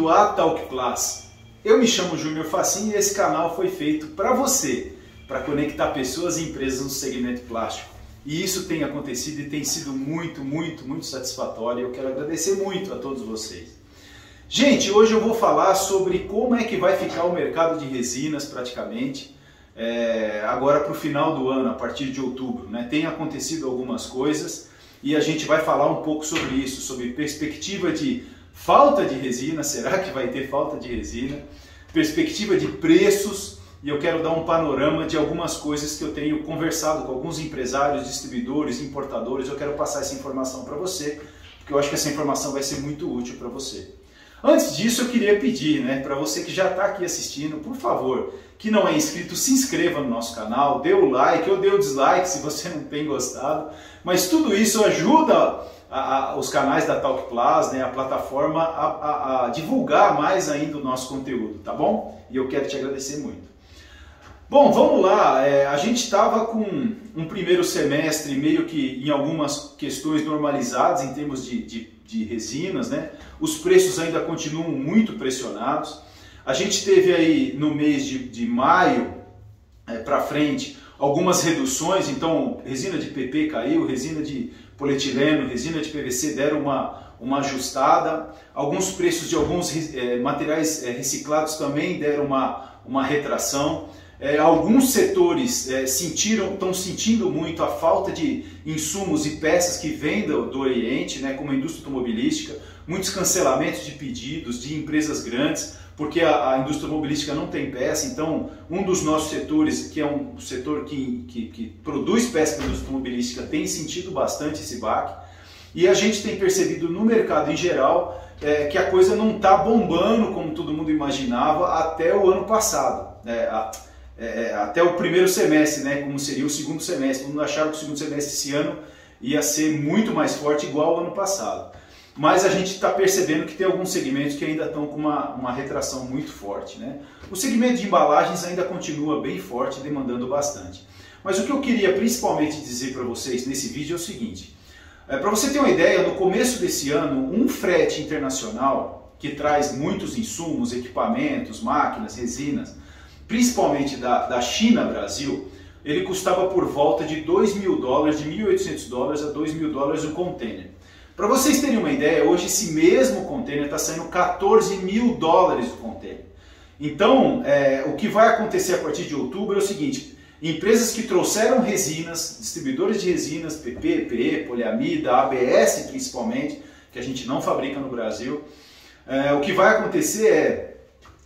bem-vindo à Talk Class. Eu me chamo Júnior Facin e esse canal foi feito para você, para conectar pessoas e empresas no segmento plástico. E isso tem acontecido e tem sido muito satisfatório e eu quero agradecer muito a todos vocês. Gente, hoje eu vou falar sobre como é que vai ficar o mercado de resinas praticamente agora para o final do ano, a partir de outubro, né? Tem acontecido algumas coisas e a gente vai falar um pouco sobre isso, sobre perspectiva de falta de resina, será que vai ter falta de resina? Perspectiva de preços, e eu quero dar um panorama de algumas coisas que eu tenho conversado com alguns empresários, distribuidores, importadores. Eu quero passar essa informação para você, porque eu acho que essa informação vai ser muito útil para você. Antes disso, eu queria pedir, para você que já está aqui assistindo, por favor, que não é inscrito, se inscreva no nosso canal, dê o like ou dê o dislike se você não tem gostado, mas tudo isso ajuda os canais da Talk Class, a plataforma, a divulgar mais ainda o nosso conteúdo, tá bom? E eu quero te agradecer muito. Bom, vamos lá, a gente estava com um primeiro semestre meio que em algumas questões normalizadas em termos de resinas, Os preços ainda continuam muito pressionados. A gente teve aí no mês de maio para frente algumas reduções, então resina de PP caiu, resina de polietileno, resina de PVC deram uma ajustada, alguns preços de alguns materiais reciclados também deram uma retração. Alguns setores estão sentindo muito a falta de insumos e peças que vêm do Oriente, como a indústria automobilística, muitos cancelamentos de pedidos de empresas grandes, porque a indústria automobilística não tem peça. Então um dos nossos setores, que é um setor que produz peça para a indústria automobilística, tem sentido bastante esse baque, e a gente tem percebido no mercado em geral que a coisa não está bombando como todo mundo imaginava até o ano passado, até o primeiro semestre, como seria o segundo semestre. Todo mundo achava que o segundo semestre esse ano ia ser muito mais forte, igual ao ano passado. Mas a gente está percebendo que tem alguns segmentos que ainda estão com uma retração muito forte, O segmento de embalagens ainda continua bem forte, demandando bastante. Mas o que eu queria principalmente dizer para vocês nesse vídeo é o seguinte. Para você ter uma ideia, no começo desse ano, um frete internacional que traz muitos insumos, equipamentos, máquinas, resinas, principalmente da China Brasil, ele custava por volta de $2.000, de $1.800 a $2.000 o container. Para vocês terem uma ideia, hoje esse mesmo container está saindo $14.000 o container. Então, o que vai acontecer a partir de outubro é o seguinte: empresas que trouxeram resinas, distribuidores de resinas, PP, PE, poliamida, ABS principalmente, que a gente não fabrica no Brasil, o que vai acontecer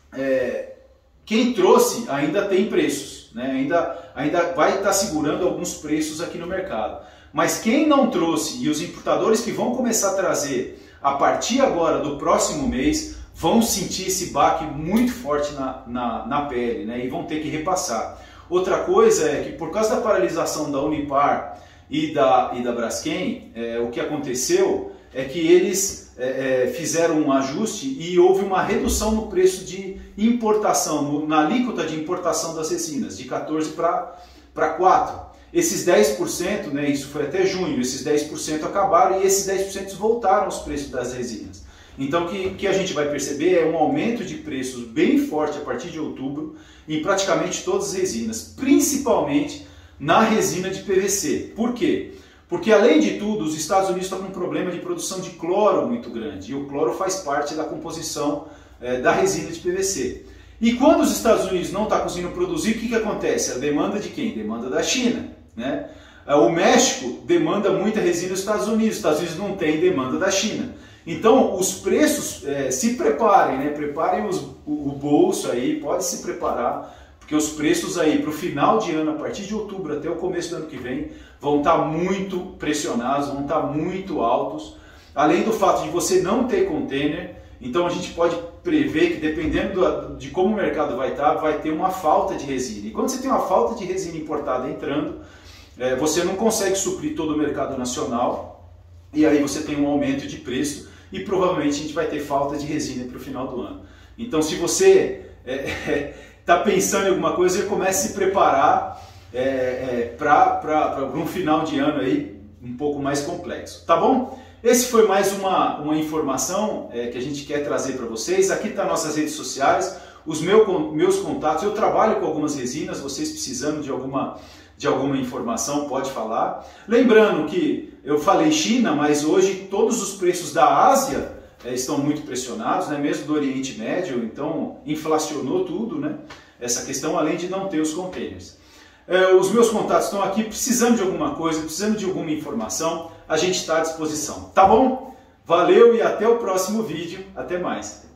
quem trouxe ainda tem preços, ainda vai estar segurando alguns preços aqui no mercado. Mas quem não trouxe, e os importadores que vão começar a trazer a partir agora do próximo mês, vão sentir esse baque muito forte na pele, e vão ter que repassar. Outra coisa é que por causa da paralisação da Unipar e da Braskem, o que aconteceu é que eles fizeram um ajuste e houve uma redução no preço de importação, na alíquota de importação das resinas, de 14% para 4%. Esses 10%, isso foi até junho, esses 10% acabaram e esses 10% voltaram aos preços das resinas. Então o que a gente vai perceber é um aumento de preços bem forte a partir de outubro em praticamente todas as resinas, principalmente na resina de PVC. Por quê? Porque além de tudo, os Estados Unidos estão com um problema de produção de cloro muito grande, e o cloro faz parte da composição da resina de PVC. E quando os Estados Unidos não estão conseguindo produzir, o que acontece? A demanda de quem? Demanda da China. O México demanda muita resina dos Estados Unidos. Os Estados Unidos não têm demanda da China. Então os preços, se preparem, preparem o bolso aí, pode se preparar, porque os preços aí para o final de ano, a partir de outubro até o começo do ano que vem, vão estar muito pressionados, vão estar muito altos. Além do fato de você não ter container, então a gente pode prever que dependendo de como o mercado vai estar, vai ter uma falta de resina. E quando você tem uma falta de resina importada entrando, você não consegue suprir todo o mercado nacional, e aí você tem um aumento de preço e provavelmente a gente vai ter falta de resina para o final do ano. Então se você está pensando em alguma coisa, comece a se preparar para um final de ano aí um pouco mais complexo, tá bom? esse foi mais uma informação que a gente quer trazer para vocês. Aqui está nossas redes sociais, os meus contatos. Eu trabalho com algumas resinas, vocês precisando de alguma informação, pode falar. Lembrando que eu falei China, mas hoje todos os preços da Ásia estão muito pressionados, né? Mesmo do Oriente Médio, então inflacionou tudo, né? Essa questão, além de não ter os containers. Os meus contatos estão aqui, precisando de alguma coisa, precisando de alguma informação, a gente está à disposição, tá bom? Valeu e até o próximo vídeo, até mais!